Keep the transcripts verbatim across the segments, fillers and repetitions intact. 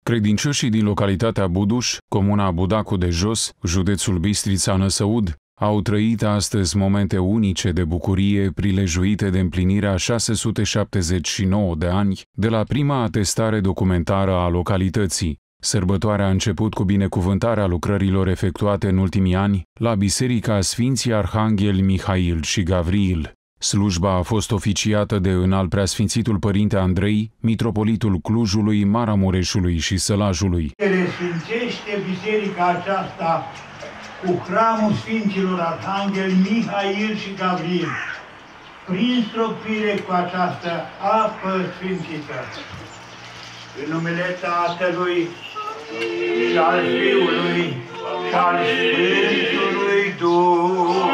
Credincioșii din localitatea Buduș, comuna Budacu de Jos, județul Bistrița-Năsăud, au trăit astăzi momente unice de bucurie prilejuite de împlinirea șase sute șaptezeci și nouă de ani de la prima atestare documentară a localității. Sărbătoarea a început cu binecuvântarea lucrărilor efectuate în ultimii ani la Biserica Sfinții Arhanghel Mihail și Gavriil. Slujba a fost oficiată de Înalt-Preasfințitul Părinte Andrei, mitropolitul Clujului, Maramureșului și Sălajului. Sfințește biserica aceasta cu hramul Sfinților Arhanghel Mihail și Gavriil, prin stropire cu această apă sfințită. În numele Tatălui și al Fiului și al Sfântului Duh.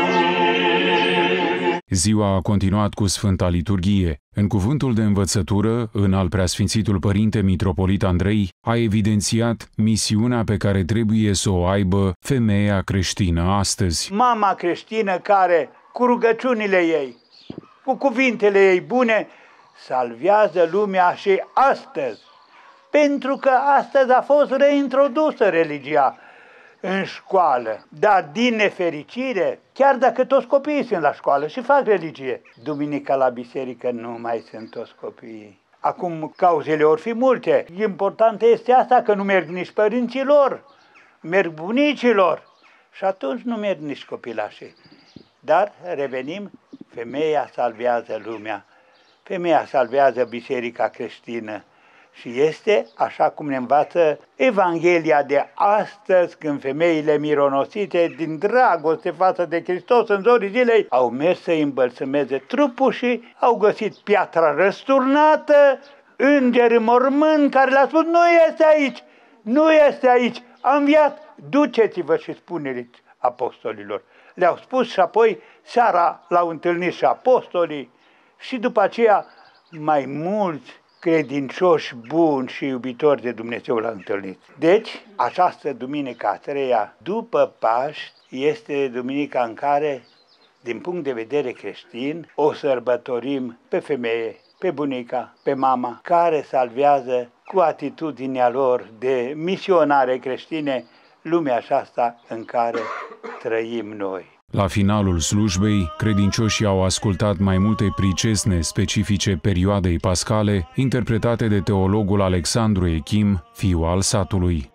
Ziua a continuat cu Sfânta Liturghie. În cuvântul de învățătură, Înalt-Preasfințitul Părinte Mitropolit Andrei a evidențiat misiunea pe care trebuie să o aibă femeia creștină astăzi. Mama creștină care, cu rugăciunile ei, cu cuvintele ei bune, salvează lumea și astăzi. Pentru că astăzi a fost reintrodusă religia în școală. Dar din nefericire, chiar dacă toți copiii sunt la școală și fac religie, duminica la biserică nu mai sunt toți copiii. Acum cauzele or fi multe. Important este asta, că nu merg nici părinții lor, merg bunicilor și atunci nu merg nici copilașii. Dar revenim, femeia salvează lumea, femeia salvează biserica creștină. Și este, așa cum ne învață Evanghelia de astăzi, când femeile mironosite din dragoste față de Hristos în zorii zilei au mers să-i îmbălsămeze trupul și au găsit piatra răsturnată, înger în mormânt care le-a spus: nu este aici, nu este aici, a înviat, duceți-vă și spuneți apostolilor. Le-au spus și apoi seara l-au întâlnit și apostolii și după aceea mai mulți credincioși buni și iubitori de Dumnezeu l-a întâlnit. Deci, această duminică a treia după Paști este duminica în care, din punct de vedere creștin, o sărbătorim pe femeie, pe bunica, pe mama, care salvează cu atitudinea lor de misionare creștine lumea aceasta în care trăim noi. La finalul slujbei, credincioșii au ascultat mai multe pricesne specifice perioadei pascale, interpretate de teologul Alexandru Echim, fiul al satului.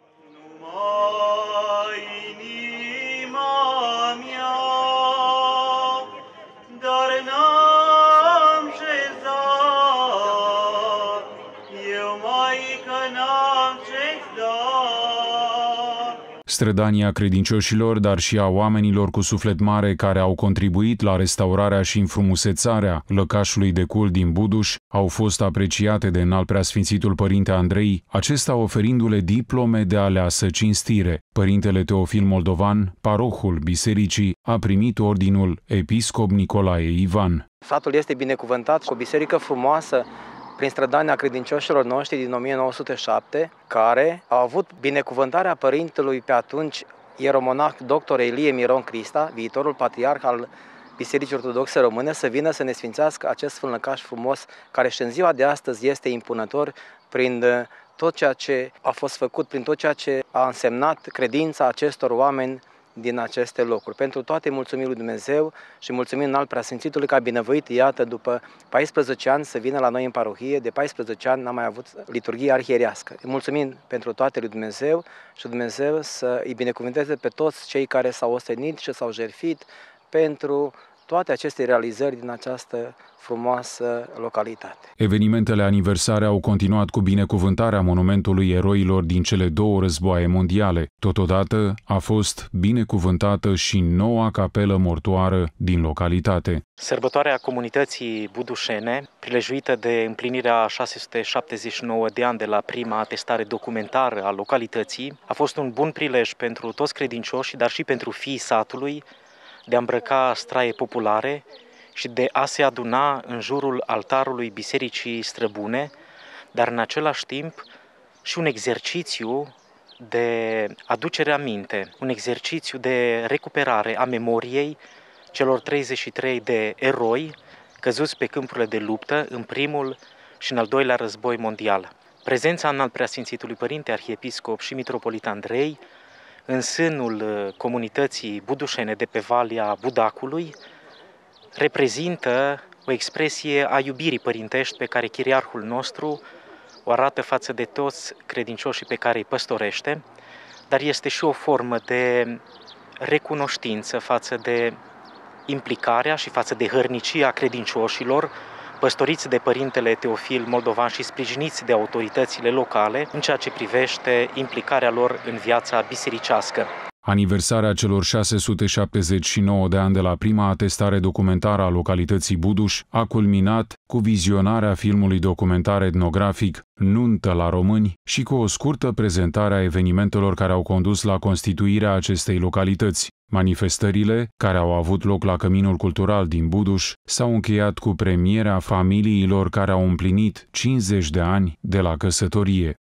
Strădania credincioșilor, dar și a oamenilor cu suflet mare care au contribuit la restaurarea și înfrumusețarea lăcașului de cult din Buduș, au fost apreciate de Înalt-Preasfințitul Părinte Andrei, acesta oferindu-le diplome de aleasă cinstire. Părintele Teofil Moldovan, parohul bisericii, a primit ordinul Episcop Nicolae Ivan. Satul este binecuvântat cu o biserică frumoasă prin strădania credincioșilor noștri din o mie nouă sute șapte, care au avut binecuvântarea părintelui pe atunci ieromonah doctor Elie Miron Crista, viitorul patriarh al Bisericii Ortodoxe Române, să vină să ne sfințească acest sfânt lăcaș frumos, care și în ziua de astăzi este impunător prin tot ceea ce a fost făcut, prin tot ceea ce a însemnat credința acestor oameni din aceste locuri. Pentru toate mulțumim lui Dumnezeu și mulțumim Înalt-Preasfințitului că a binevoit, iată, după paisprezece ani să vină la noi în parohie. De paisprezece ani n-am mai avut liturghie arhierească. Îi mulțumim pentru toate lui Dumnezeu și Dumnezeu să îi binecuvânteze pe toți cei care s-au ostenit și s-au jertfit pentru toate aceste realizări din această frumoasă localitate. Evenimentele aniversare au continuat cu binecuvântarea monumentului eroilor din cele două războaie mondiale. Totodată a fost binecuvântată și noua capelă mortoară din localitate. Sărbătoarea comunității budușene, prilejuită de împlinirea șase sute șaptezeci și nouă de ani de la prima atestare documentară a localității, a fost un bun prilej pentru toți credincioșii, dar și pentru fiii satului, de a îmbrăca straie populare și de a se aduna în jurul altarului Bisericii Străbune, dar în același timp și un exercițiu de aducere aminte, un exercițiu de recuperare a memoriei celor treizeci și trei de eroi căzuți pe câmpurile de luptă în primul și în al doilea război mondial. prezența înalt preasfințitului Părinte Arhiepiscop și Mitropolit Andrei în sânul comunității budușene de pe Valea Budacului reprezintă o expresie a iubirii părintești pe care chiriarhul nostru o arată față de toți credincioșii pe care îi păstorește, dar este și o formă de recunoștință față de implicarea și față de hărnicia credincioșilor păstoriți de Părintele Teofil Moldovan și sprijiniți de autoritățile locale în ceea ce privește implicarea lor în viața bisericească. Aniversarea celor șase sute șaptezeci și nouă de ani de la prima atestare documentară a localității Buduș a culminat cu vizionarea filmului documentar etnografic Nuntă la români și cu o scurtă prezentare a evenimentelor care au condus la constituirea acestei localități. Manifestările, care au avut loc la Căminul Cultural din Buduș, s-au încheiat cu premiera familiilor care au împlinit cincizeci de ani de la căsătorie.